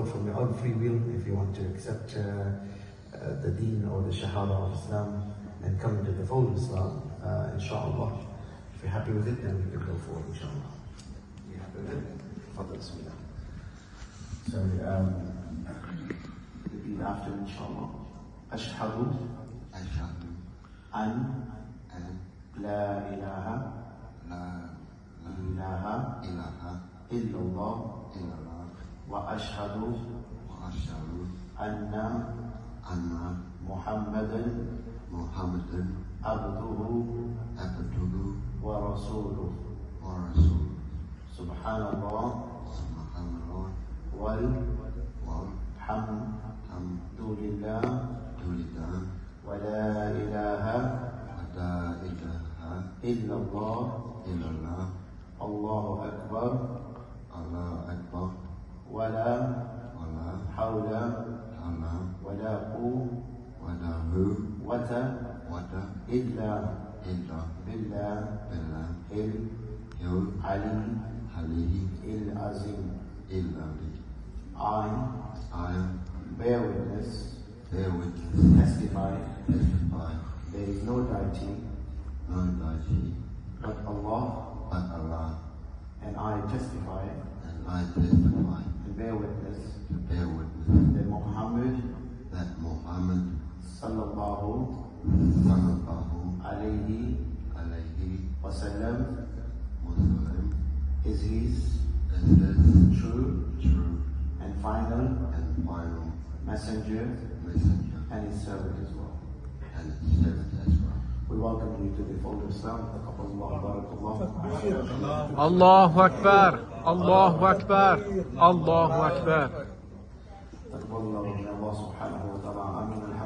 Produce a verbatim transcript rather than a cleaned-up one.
vote from your own free will if you want to accept uh, uh, the deen or the shahada of Islam and come into the fold of Islam, uh, inshallah. If you're happy with it, then we can go forward, inshallah. You happy with it? Fadl, bismillah. So, um, repeat after, inshallah. Ashhadu Ashhadu an an la ilaha la ilaha ilaha illallah illallah wa ashhadu wa ashhadu anna anna Muhammadan Muhammadan abduhu abduhu wa rasuluh. wa rasuluh. Subhanallah Subhanallah wal walhamdulillah hamdulillah wa wa la ilaha la ilaha illallah illallah Allahu akbar Allah akbar wa la wa la hawla hawla wa la wa la quwwata quwwata illa illa billah billah il ali alihi il azim. illa I I bear witness, bear witness, testify, testify, there is no deity no deity but Allah, but Allah, and I testify and I testify and bear witness to bear witness that Muhammad that Muhammad sallallahu sallallahu alayhi alayhi wasallam wasallam is his is his true true and final and final messenger messenger and his servant as well. and his servant as well. We welcome you to the fold of Islam. Taqabbalallah, barakallah. Allahu Akbar, Allahu Akbar, Allahu Akbar. تقبل الله من الله سبحانه وتعالى. آمين.